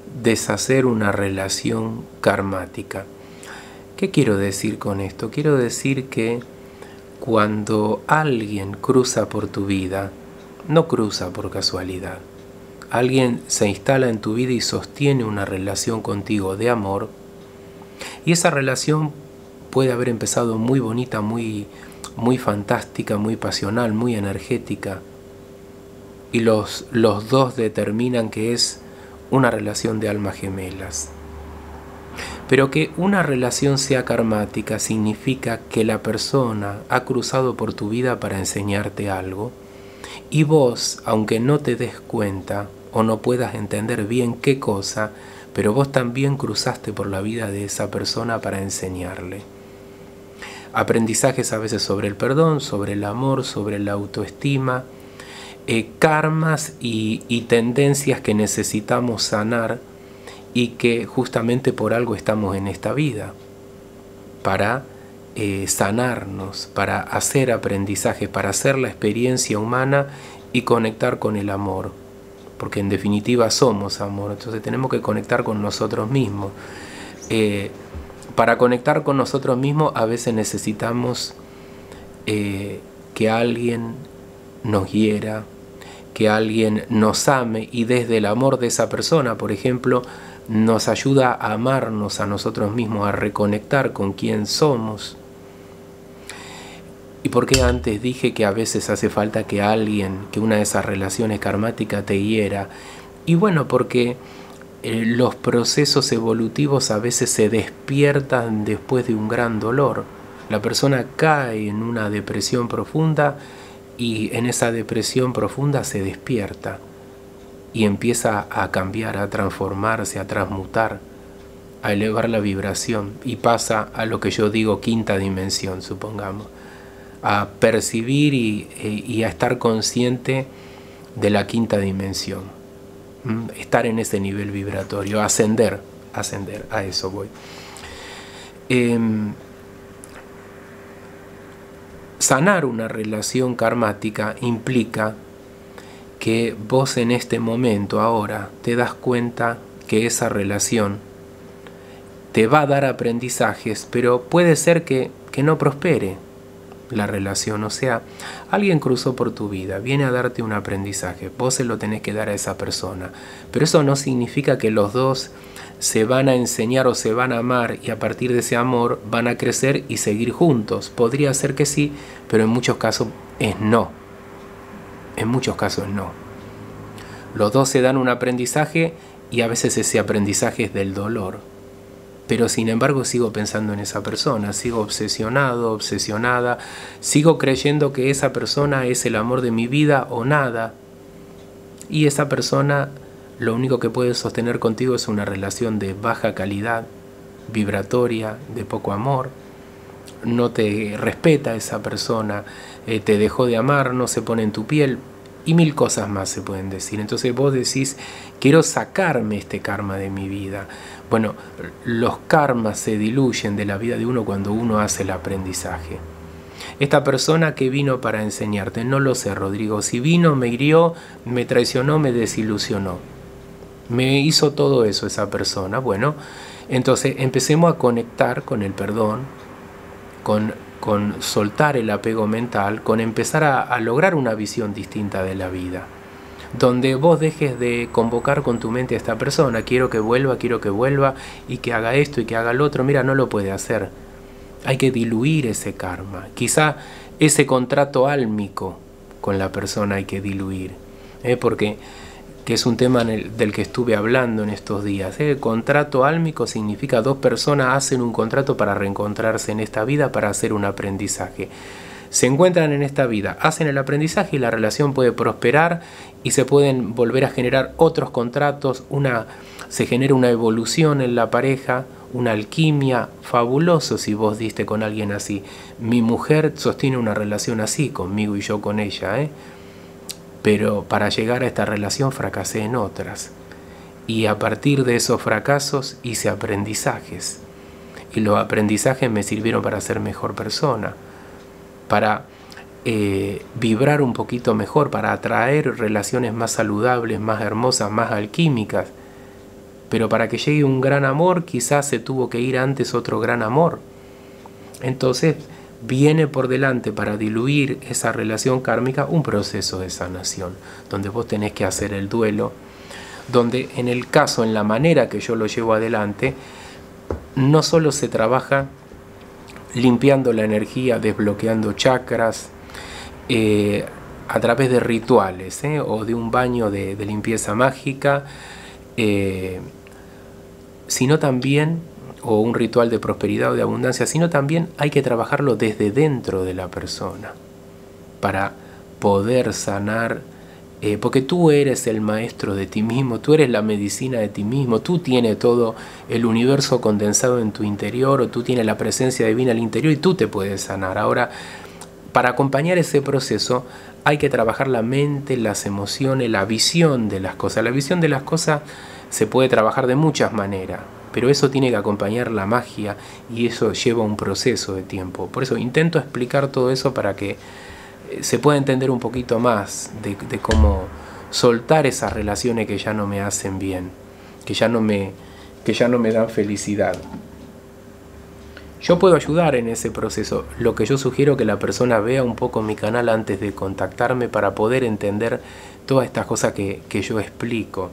deshacer una relación karmática. ¿Qué quiero decir con esto? Quiero decir que cuando alguien cruza por tu vida, no cruza por casualidad. Alguien se instala en tu vida y sostiene una relación contigo de amor, y esa relación puede haber empezado muy bonita, muy fantástica, muy pasional, muy energética, y los dos determinan que es una relación de almas gemelas. Pero que una relación sea karmática significa que la persona ha cruzado por tu vida para enseñarte algo, y vos, aunque no te des cuenta o no puedas entender bien qué cosa, pero vos también cruzaste por la vida de esa persona para enseñarle. Aprendizajes a veces sobre el perdón, sobre el amor, sobre la autoestima, karmas y tendencias que necesitamos sanar, y que justamente por algo estamos en esta vida, para sanarnos, para hacer aprendizaje, para hacer la experiencia humana y conectar con el amor, porque en definitiva somos amor. Entonces tenemos que conectar con nosotros mismos. Para conectar con nosotros mismos a veces necesitamos que alguien nos hiera, que alguien nos ame, y desde el amor de esa persona, por ejemplo, nos ayuda a amarnos a nosotros mismos, a reconectar con quién somos. ¿Y por qué antes dije que a veces hace falta que alguien, que una de esas relaciones karmáticas te hiera? Y bueno, porque los procesos evolutivos a veces se despiertan después de un gran dolor. La persona cae en una depresión profunda, y en esa depresión profunda se despierta y empieza a cambiar, a transformarse, a transmutar, a elevar la vibración, y pasa a lo que yo digo quinta dimensión, supongamos, a percibir y a estar consciente de la quinta dimensión, estar en ese nivel vibratorio, ascender, a eso voy. Sanar una relación karmática implica que vos en este momento, ahora, te das cuenta que esa relación te va a dar aprendizajes, pero puede ser que no prospere la relación. O sea, alguien cruzó por tu vida, viene a darte un aprendizaje, vos se lo tenés que dar a esa persona, pero eso no significa que los dos se van a enseñar o se van a amar, y a partir de ese amor van a crecer y seguir juntos. Podría ser que sí, pero en muchos casos es no. En muchos casos no. Los dos se dan un aprendizaje, y a veces ese aprendizaje es del dolor. Pero sin embargo sigo pensando en esa persona, sigo obsesionado, obsesionada, sigo creyendo que esa persona es el amor de mi vida o nada. Y esa persona lo único que puede sostener contigo es una relación de baja calidad vibratoria, de poco amor. No te respeta esa persona, te dejó de amar, no se pone en tu piel, y mil cosas más se pueden decir. Entonces vos decís, quiero sacarme este karma de mi vida. Bueno, los karmas se diluyen de la vida de uno cuando uno hace el aprendizaje. Esta persona que vino para enseñarte, no lo sé, Rodrigo, si vino, me hirió, me traicionó, me desilusionó, me hizo todo eso esa persona. Bueno, entonces empecemos a conectar con el perdón, con soltar el apego mental, con empezar a lograr una visión distinta de la vida, donde vos dejes de convocar con tu mente a esta persona, quiero que vuelva, y que haga esto y que haga lo otro. Mira, no lo puede hacer. Hay que diluir ese karma. Quizá ese contrato álmico con la persona hay que diluir, porque que es un tema del que estuve hablando en estos días. El contrato álmico significa dos personas hacen un contrato para reencontrarse en esta vida, para hacer un aprendizaje. Se encuentran en esta vida, hacen el aprendizaje, y la relación puede prosperar, y se pueden volver a generar otros contratos, se genera una evolución en la pareja, una alquimia. Fabuloso si vos diste con alguien así. Mi mujer sostiene una relación así conmigo y yo con ella, pero para llegar a esta relación fracasé en otras, y a partir de esos fracasos hice aprendizajes, y los aprendizajes me sirvieron para ser mejor persona, para vibrar un poquito mejor, para atraer relaciones más saludables, más hermosas, más alquímicas. pero para que llegue un gran amor quizás se tuvo que ir antes otro gran amor. Entonces viene por delante, para diluir esa relación kármica, un proceso de sanación, donde vos tenés que hacer el duelo, donde en el caso, en la manera que yo lo llevo adelante, no solo se trabaja limpiando la energía, desbloqueando chakras, a través de rituales, o de un baño de limpieza mágica, sino también, o un ritual de prosperidad o de abundancia, sino también hay que trabajarlo desde dentro de la persona para poder sanar, porque tú eres el maestro de ti mismo, tú eres la medicina de ti mismo, tú tienes todo el universo condensado en tu interior, o tú tienes la presencia divina al interior y tú te puedes sanar. Ahora, para acompañar ese proceso hay que trabajar la mente, las emociones, la visión de las cosas. La visión de las cosas se puede trabajar de muchas maneras, pero eso tiene que acompañar la magia y eso lleva un proceso de tiempo. Por eso intento explicar todo eso para que se pueda entender un poquito más de cómo soltar esas relaciones que ya no me hacen bien, que ya no me dan felicidad. Yo puedo ayudar en ese proceso. Lo que yo sugiero que la persona vea un poco mi canal antes de contactarme para poder entender todas estas cosas que yo explico.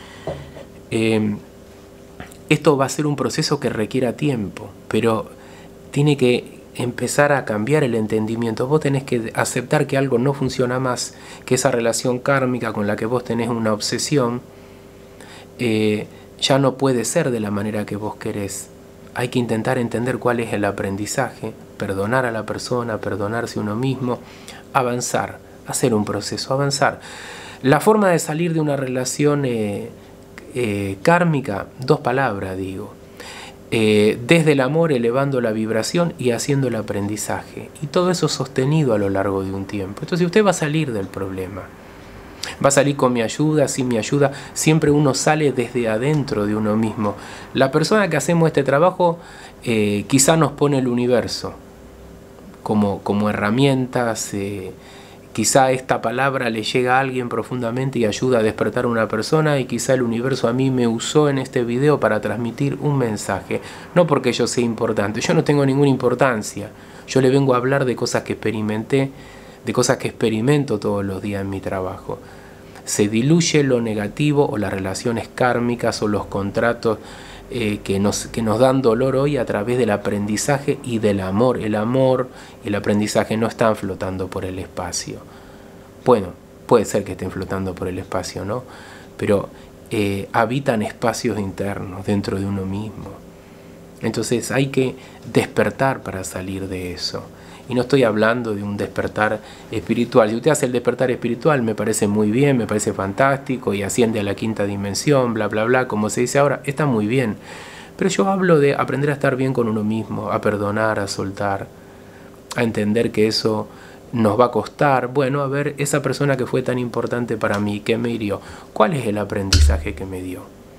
Esto va a ser un proceso que requiera tiempo, pero tiene que empezar a cambiar el entendimiento. Vos tenés que aceptar que algo no funciona más, que esa relación kármica con la que vos tenés una obsesión ya no puede ser de la manera que vos querés. Hay que intentar entender cuál es el aprendizaje, perdonar a la persona, perdonarse uno mismo, avanzar, hacer un proceso, avanzar. La forma de salir de una relación kármica, dos palabras digo, desde el amor, elevando la vibración y haciendo el aprendizaje, y todo eso sostenido a lo largo de un tiempo. Entonces usted va a salir del problema, va a salir con mi ayuda, sin mi ayuda. Siempre uno sale desde adentro de uno mismo. La persona que hacemos este trabajo quizá nos pone el universo como herramientas. Quizá esta palabra le llega a alguien profundamente y ayuda a despertar a una persona, y quizá el universo a mí me usó en este video para transmitir un mensaje. No porque yo sea importante, yo no tengo ninguna importancia. Yo le vengo a hablar de cosas que experimenté, de cosas que experimento todos los días en mi trabajo. Se diluye lo negativo o las relaciones kármicas o los contratos que nos dan dolor hoy a través del aprendizaje y del amor. El amor y el aprendizaje no están flotando por el espacio. Bueno, puede ser que estén flotando por el espacio, ¿no? Pero habitan espacios internos dentro de uno mismo. Entonces hay que despertar para salir de eso. Y no estoy hablando de un despertar espiritual. Si usted hace el despertar espiritual, me parece muy bien, me parece fantástico, y asciende a la quinta dimensión, bla, bla, bla, como se dice ahora, está muy bien. Pero yo hablo de aprender a estar bien con uno mismo, a perdonar, a soltar, a entender que eso nos va a costar. Bueno, a ver, esa persona que fue tan importante para mí, que me hirió, ¿cuál es el aprendizaje que me dio?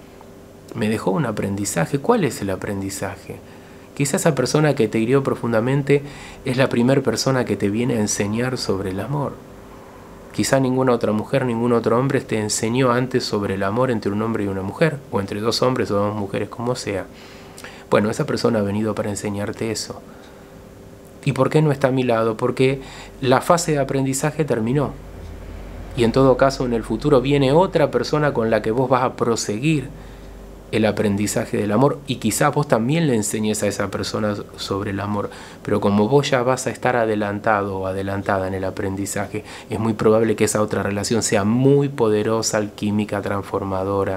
¿Me dejó un aprendizaje? ¿Cuál es el aprendizaje? Quizá esa persona que te hirió profundamente es la primera persona que te viene a enseñar sobre el amor. Quizá ninguna otra mujer, ningún otro hombre te enseñó antes sobre el amor entre un hombre y una mujer, o entre dos hombres o dos mujeres, como sea. Bueno, esa persona ha venido para enseñarte eso. ¿Y por qué no está a mi lado? Porque la fase de aprendizaje terminó. Y en todo caso, en el futuro viene otra persona con la que vos vas a proseguir el aprendizaje del amor, y quizás vos también le enseñes a esa persona sobre el amor, pero como vos ya vas a estar adelantado o adelantada en el aprendizaje, es muy probable que esa otra relación sea muy poderosa, alquímica, transformadora.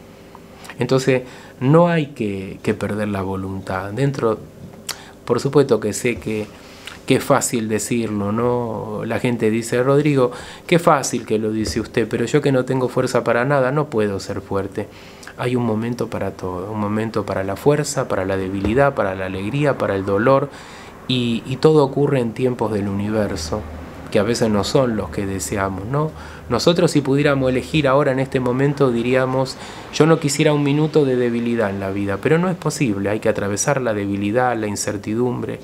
Entonces no hay que perder la voluntad. Dentro, por supuesto que sé que es fácil decirlo, ¿no? La gente dice: Rodrigo, qué fácil que lo dice usted, pero yo que no tengo fuerza para nada, no puedo ser fuerte. Hay un momento para todo, un momento para la fuerza, para la debilidad, para la alegría, para el dolor, y todo ocurre en tiempos del universo, que a veces no son los que deseamos, ¿no? Nosotros, si pudiéramos elegir ahora en este momento, diríamos: yo no quisiera un minuto de debilidad en la vida, pero no es posible, hay que atravesar la debilidad, la incertidumbre,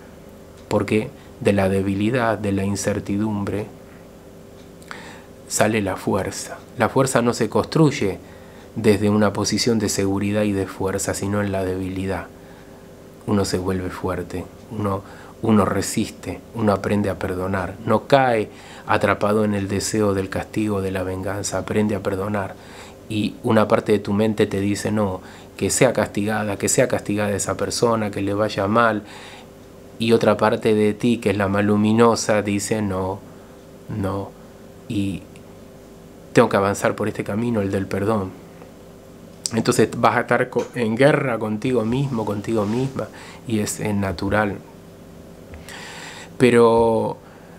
porque de la debilidad, de la incertidumbre, sale la fuerza. La fuerza no se construye desde una posición de seguridad y de fuerza, sino en la debilidad. Uno se vuelve fuerte, uno resiste, uno aprende a perdonar, no cae atrapado en el deseo del castigo, de la venganza, aprende a perdonar. Y una parte de tu mente te dice, no, que sea castigada esa persona, que le vaya mal. Y otra parte de ti, que es la más luminosa, dice, no, y tengo que avanzar por este camino, el del perdón. Entonces vas a estar en guerra contigo mismo, contigo misma, y es natural. Pero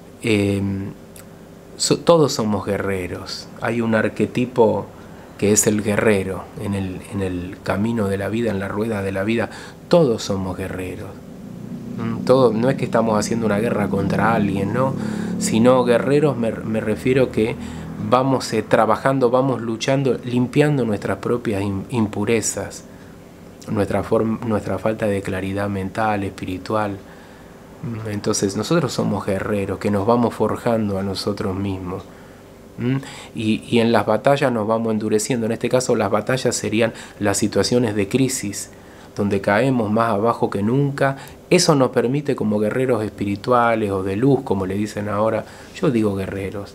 todos somos guerreros. Hay un arquetipo que es el guerrero en el camino de la vida, en la rueda de la vida. Todos somos guerreros. No es que estamos haciendo una guerra contra alguien, ¿no? Sino guerreros me refiero que vamos trabajando, vamos luchando, limpiando nuestras propias impurezas, nuestra falta de claridad mental, espiritual. Entonces nosotros somos guerreros que nos vamos forjando a nosotros mismos. Y en las batallas nos vamos endureciendo. En este caso las batallas serían las situaciones de crisis, donde caemos más abajo que nunca. Eso nos permite, como guerreros espirituales o de luz, como le dicen ahora, yo digo guerreros,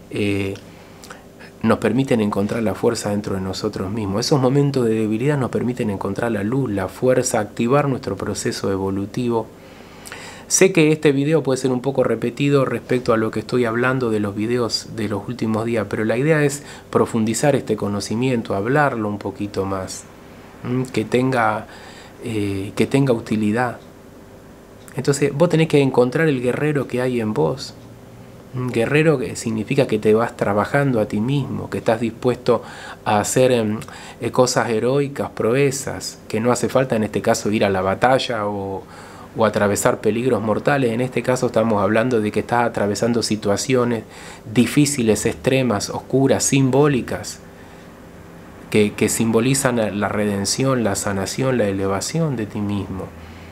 nos permiten encontrar la fuerza dentro de nosotros mismos. Esos momentos de debilidad nos permiten encontrar la luz, la fuerza, activar nuestro proceso evolutivo. Sé que este video puede ser un poco repetido respecto a lo que estoy hablando de los videos de los últimos días, pero la idea es profundizar este conocimiento, hablarlo un poquito más, que tenga utilidad. Entonces vos tenés que encontrar el guerrero que hay en vos. Un guerrero que significa que te vas trabajando a ti mismo, que estás dispuesto a hacer cosas heroicas, proezas, que no hace falta en este caso ir a la batalla o atravesar peligros mortales. En este caso estamos hablando de que estás atravesando situaciones difíciles, extremas, oscuras, simbólicas, que simbolizan la redención, la sanación, la elevación de ti mismo.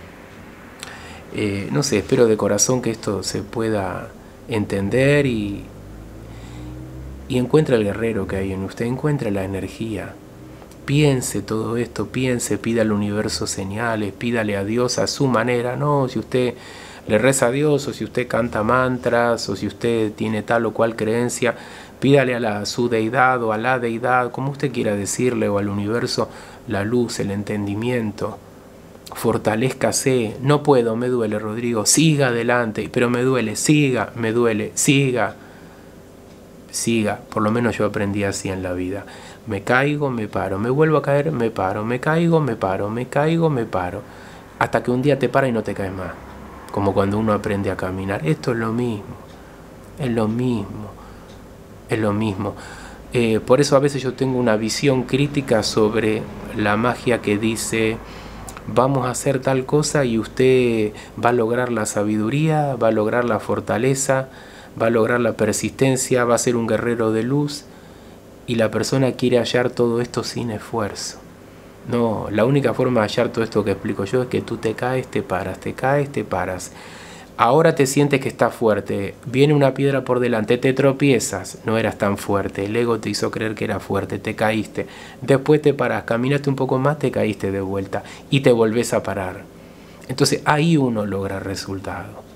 No sé, espero de corazón que esto se pueda entender y encuentre el guerrero que hay en usted, encuentre la energía. Piense todo esto, pida al universo señales, pídale a Dios a su manera. No, si usted le reza a Dios, o si usted canta mantras, o si usted tiene tal o cual creencia, pídale a su deidad o a la deidad, como usted quiera decirle, o al universo, la luz, el entendimiento. Fortalézcase. No puedo, me duele, Rodrigo. Siga adelante, pero me duele, siga, me duele, siga. Siga, por lo menos yo aprendí así en la vida. Me caigo, me paro, me vuelvo a caer, me paro, me caigo, me paro, me caigo, me paro. Hasta que un día te para y no te caes más. Como cuando uno aprende a caminar. Esto es lo mismo. Es lo mismo. Es lo mismo. Por eso a veces yo tengo una visión crítica sobre la magia que dice: vamos a hacer tal cosa y usted va a lograr la sabiduría, va a lograr la fortaleza, va a lograr la persistencia, va a ser un guerrero de luz. Y la persona quiere hallar todo esto sin esfuerzo. No, la única forma de hallar todo esto que explico yo es que tú te caes, te paras, te caes, te paras. Ahora te sientes que estás fuerte, viene una piedra por delante, te tropiezas, no eras tan fuerte, el ego te hizo creer que era fuerte, te caíste. Después te paras, caminaste un poco más, te caíste de vuelta y te volvés a parar. Entonces ahí uno logra resultados.